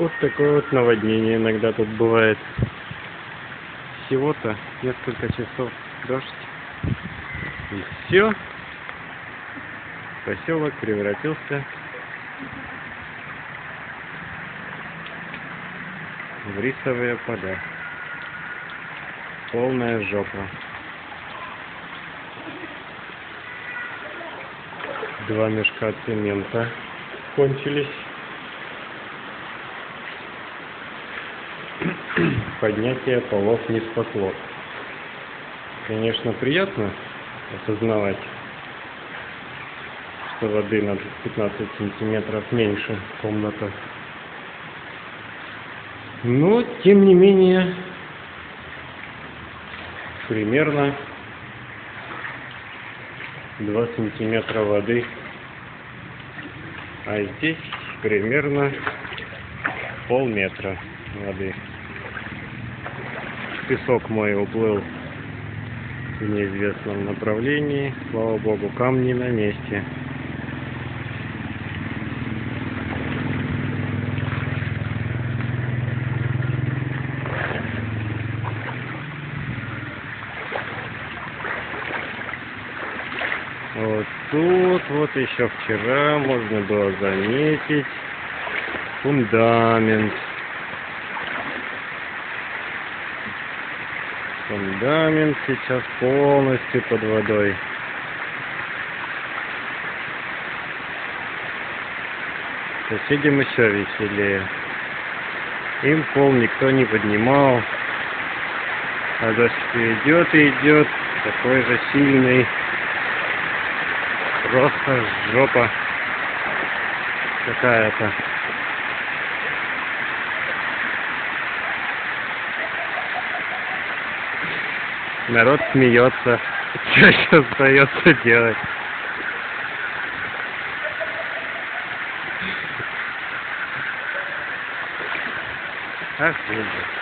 Вот такое вот наводнение иногда тут бывает. Всего-то несколько часов дождь. И все. Поселок превратился в рисовые поля. Полная жопа. 2 мешка цемента кончились. Поднятие полов не спасло. Конечно, приятно осознавать, что воды на 15 сантиметров меньше комната. Но, тем не менее, примерно 2 сантиметра воды. А здесь примерно полметра воды. Песок мой уплыл в неизвестном направлении. Слава богу, камни на месте. Вот тут вот еще вчера можно было заметить фундамент. Фундамент сейчас полностью под водой. Соседям еще веселее. Им пол никто не поднимал. А дождь идет и идет. Такой же сильный. Просто жопа какая-то. Народ смеется. Что сейчас остается делать? Ах,